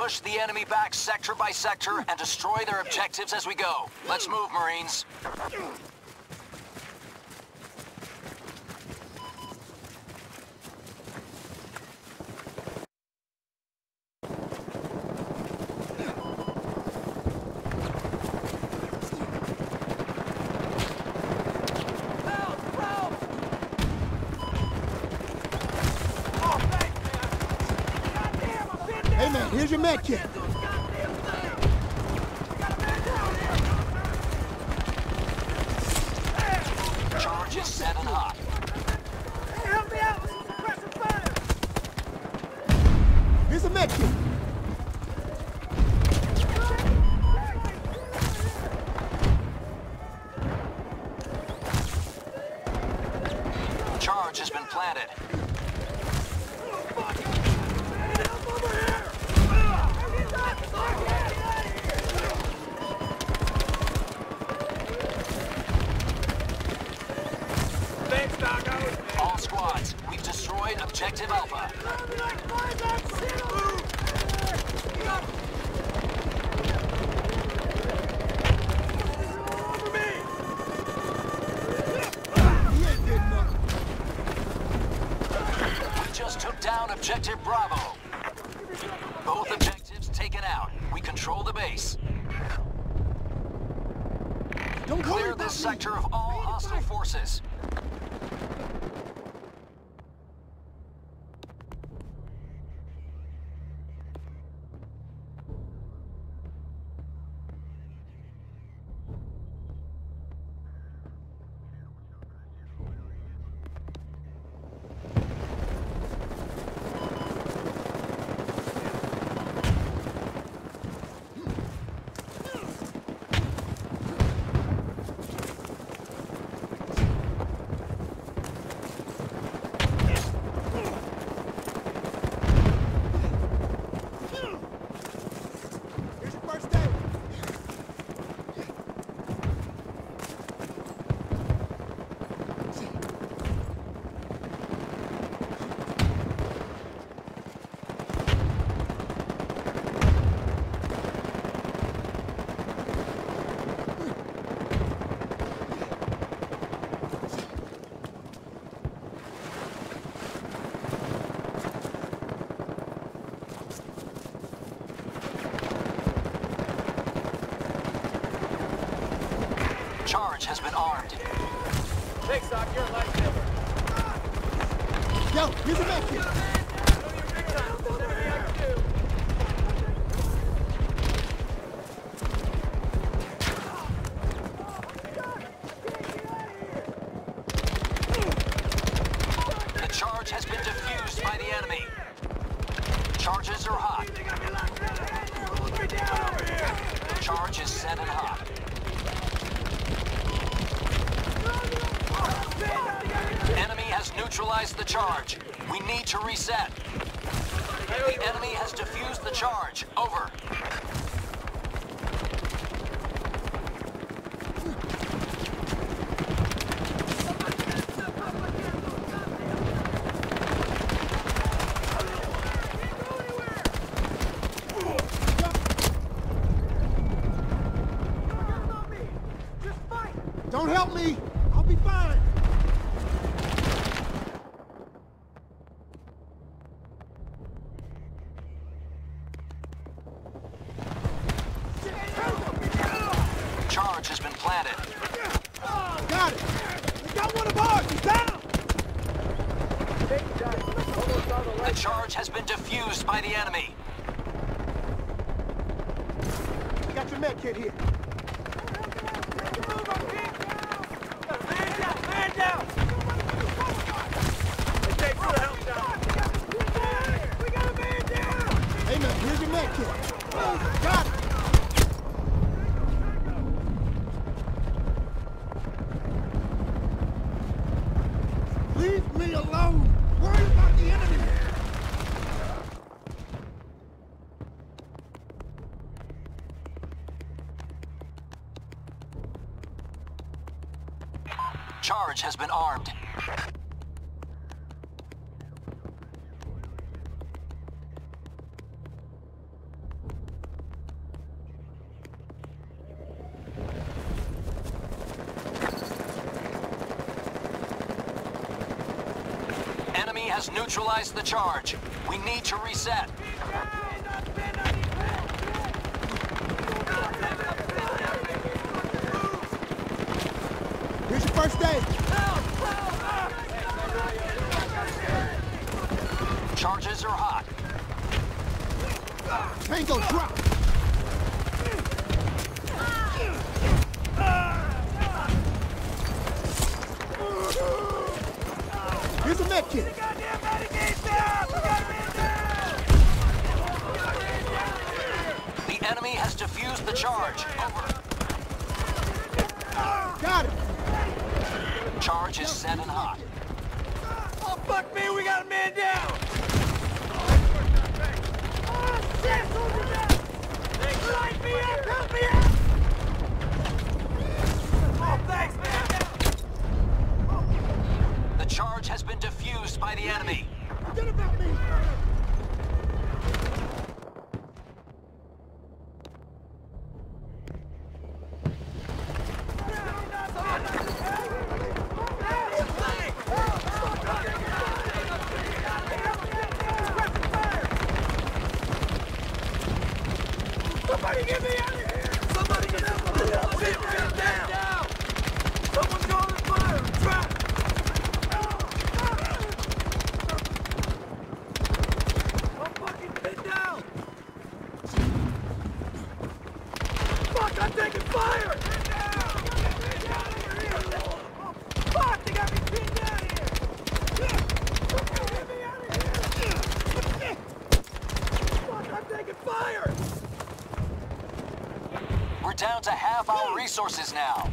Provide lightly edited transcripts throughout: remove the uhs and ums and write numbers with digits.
push the enemy back sector by sector and destroy their objectives as we go. Let's move, Marines. Hey man, here's your med kit. Charge is set and hot. Help me out! Suppressing fire! Here's a med kit. Charge has been planted. All squads, we've destroyed Objective Alpha. We just took down Objective Bravo. Both objectives taken out. We control the base. Don't Clear this sector of all hostile forces. Here's your first aid. Charge has been armed. Take stock, you're a lifesaver. Yo, here's a med kit. The charge has been defused by the enemy. Charges are hot. The charge is set and hot. Enemy has neutralized the charge. We need to reset. The enemy has defused the charge. Over. Don't help me. I'll be fine. Charge has been planted. Got it. We got one of ours. He's down. The charge has been defused by the enemy. We got your med kit here. Man down! Take for the help down! We got a man down! Hey man, here's your med kit. Got it. Leave me alone. Worry about the enemy. Charge has been armed. has neutralized the charge. We need to reset. Here's your first aid. Charges are hot. Tango drop. Here's a med kit. The enemy has defused the charge. Over. Got it. Charge is set and hot. Oh, fuck me, we got a man down! Oh, shit! Soldier down! Light me up! Help me out! Oh, thanks, man! The charge has been defused by the enemy. Forget about me. Somebody get me out of here! Somebody get help me! I'm down! Someone's calling fire! I'm trapped! I'm fucking pinned down! Fuck, I'm taking fire! Fuck, they got me pinned down here! Get me out of here! Fuck, I'm taking fire! We're down to half our resources now.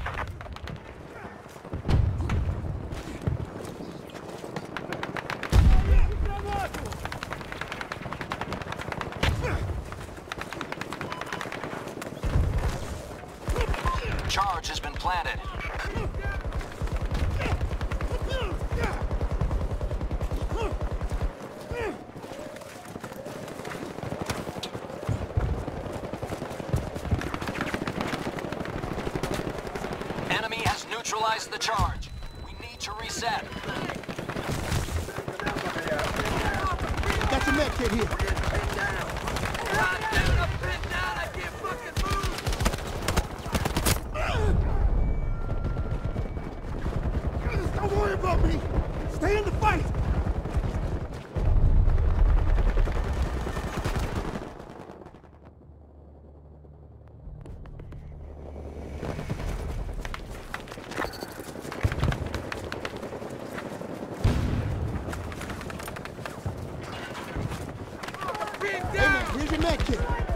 Charge has been planted. Enemy has neutralized the charge. We need to reset. Got your med kit here. Don't worry about me. Stay in the fight. Hey man, here's your med kit.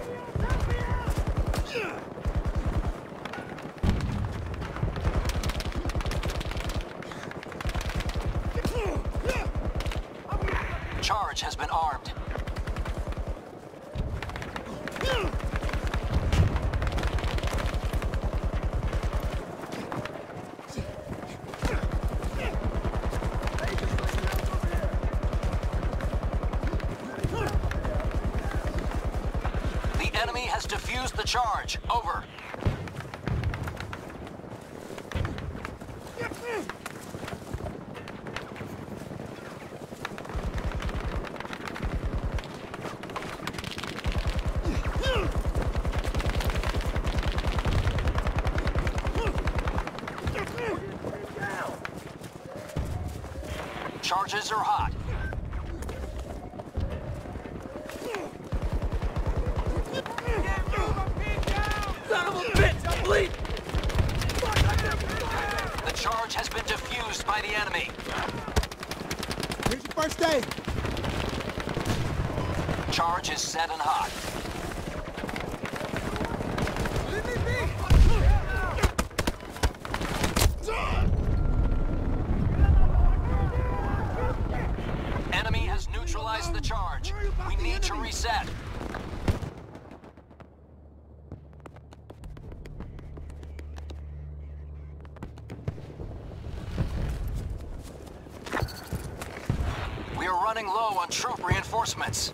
Charge has been armed. The enemy has defused the charge. Over. Charges are hot. Son of a bitch, I'm bleeding! The charge has been defused by the enemy. Here's your first aid. Charge is set and hot. Leave me be! Enemy has neutralized the charge. We need to reset. We are running low on troop reinforcements.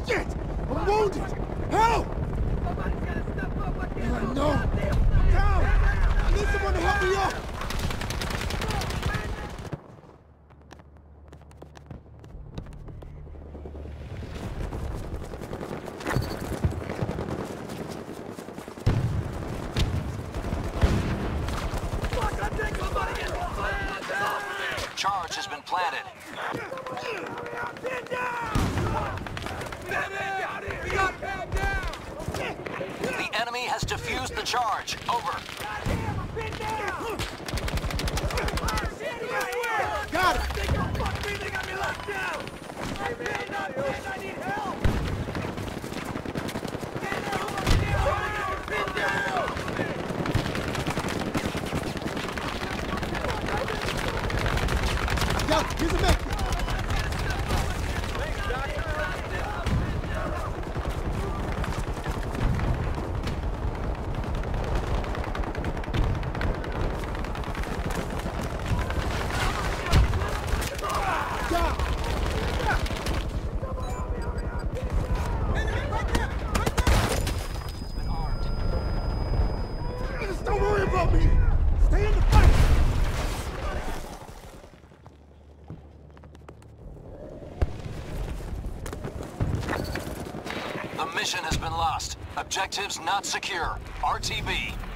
Shit! I'm wounded! Help! Somebody's gotta step up. I can't No! Down! I need someone to help me up! Fuck, I think somebody is Charge has been planted. Pin down! Batman down here! We got man down! The enemy has defused the charge. Over. Goddamn, I'm pinned down! Got it! Fuck me, they got me locked down! I'm pinned, not pinned, I need help! Pinned down! Yo, here's a mech! Just don't worry about me! Stay in the fight! The mission has been lost. Objectives not secure. RTB.